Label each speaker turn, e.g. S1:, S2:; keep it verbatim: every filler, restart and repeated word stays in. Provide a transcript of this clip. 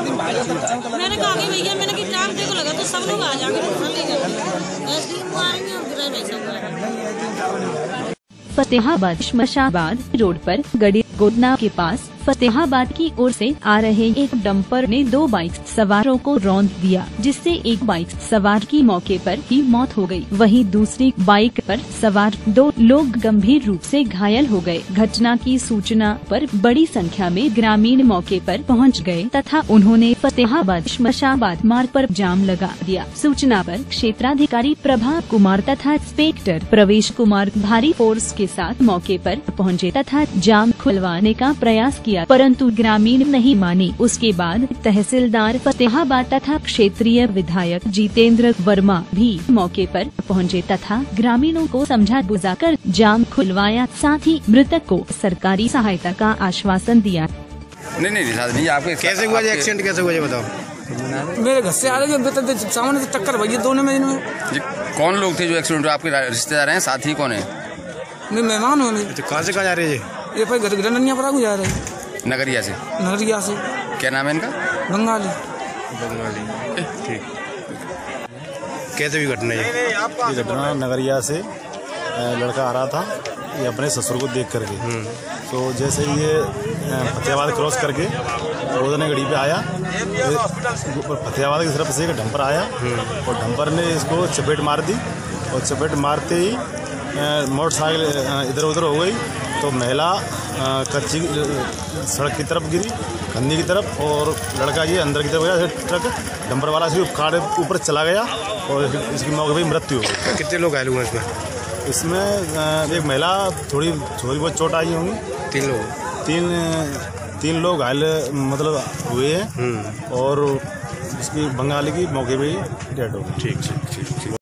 S1: मैंने कहा कि भैया मैंने कि टाइम देखो लगा तो सब लोग आ जाएंगे ऐसे मारेंगे और गिराए सब।
S2: फतेहाबाद शमशाबाद रोड पर गड़ी गोदना के पास फतेहाबाद की ओर से आ रहे एक डंपर ने दो बाइक सवारों को रौंद दिया, जिससे एक बाइक सवार की मौके पर ही मौत हो गई। वहीं दूसरी बाइक पर सवार दो लोग गंभीर रूप से घायल हो गए। घटना की सूचना पर बड़ी संख्या में ग्रामीण मौके पर पहुंच गए तथा उन्होंने फतेहाबाद शमशाबाद मार्ग पर जाम लगा दिया। सूचना पर क्षेत्राधिकारी प्रभा कुमार तथा इंस्पेक्टर प्रवेश कुमार भारी फोर्स के साथ मौके पर पहुंचे तथा जाम खुलवाने का प्रयास किया, परंतु ग्रामीण नहीं मानी। उसके बाद तहसीलदार फतेहाबाद तथा क्षेत्रीय विधायक जितेंद्र वर्मा भी मौके पर पहुंचे तथा ग्रामीणों को समझा बुझाकर जाम खुलवाया, साथ ही मृतक को सरकारी सहायता का आश्वासन दिया।
S3: नहीं नहीं नहीं आपके
S4: कैसे हुआ एक्सीडेंट, कैसे हुआ बताओ।
S5: मेरे घर से आ रहे थे सामने से टक्कर भई दोनों में।
S3: कौन लोग थे जो एक्सीडेंट हुआ? आपके रिश्तेदार हैं, साथी कौन है?
S5: मैं मेहमान हूँ।
S4: कहाँ से कहाँ जा रहे थे?
S5: ये भाई घर ननिया पड़ा जा रहे हैं
S3: नगरिया से।
S5: नगरिया से।
S3: क्या नाम है इनका?
S5: बंगाली।
S4: बंगाली ठीक। कैसे भी घटना है
S6: ये घटना नगरिया से लड़का आ रहा था ये अपने ससुर को देख करके, तो जैसे ये फतेहाबाद क्रॉस करके रोदने गड़ी पे आया, फतेहाबाद की तरफ से एक डंपर आया और डंपर ने इसको चपेट मार दी और चपेट मारते ही मोटरसाइकिल इधर उधर हो गई। तो महिला कच्ची सड़क की तरफ गिरी, खन्नी की तरफ, और लड़का ये अंदर की तरफ गया। ट्रक डंपर वाला से कार ऊपर चला गया और इसकी मौके पर मृत्यु हो गई।
S4: कितने लोग घायल हुए इसमें?
S6: इसमें एक महिला थोड़ी थोड़ी बहुत चोट आई होंगी।
S4: तीन लोग
S6: तीन तीन लोग घायल मतलब हुए हैं और इसकी बंगाली की मौके पर ही डेड हो गई।
S4: ठीक ठीक ठीक ठीक।